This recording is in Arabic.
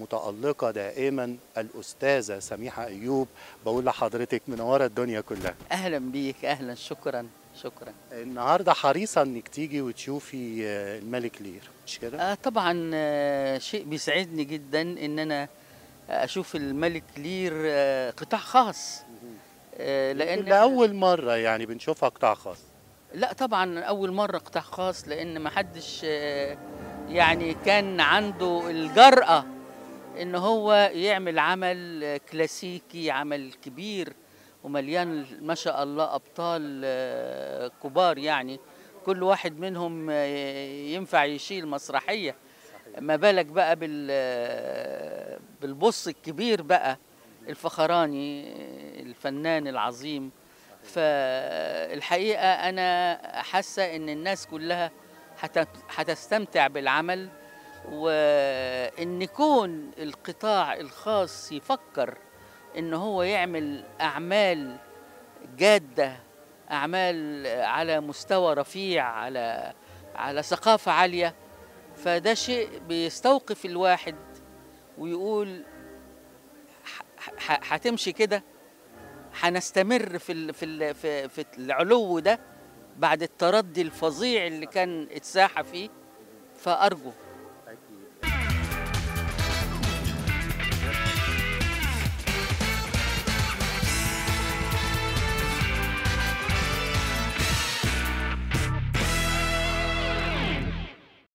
المتألقة دائما الأستاذة سميحة أيوب. بقول لحضرتك منورة الدنيا كلها. أهلا بيك، أهلا، شكرا شكرا. النهاردة حريصة إنك تيجي وتشوفي الملك لير، مش كده؟ طبعا، شيء بيسعدني جدا إن أنا أشوف الملك لير قطاع خاص. يمكن لأن لأول مرة يعني بنشوفها قطاع خاص. لا طبعا أول مرة قطاع خاص، لأن ما حدش يعني كان عنده الجرأة إن هو يعمل عمل كلاسيكي، عمل كبير ومليان ما شاء الله أبطال كبار، يعني كل واحد منهم ينفع يشيل مسرحية. ما بالك بقى بالبص الكبير بقى، الفخراني الفنان العظيم. فالحقيقة أنا حاسة إن الناس كلها هتستمتع بالعمل، وإن يكون القطاع الخاص يفكر إن هو يعمل أعمال جادة، أعمال على مستوى رفيع، على ثقافة عالية. فده شيء بيستوقف الواحد ويقول هتمشي كده، هنستمر في العلو ده بعد التردي الفظيع اللي كان اتساح فيه. فأرجو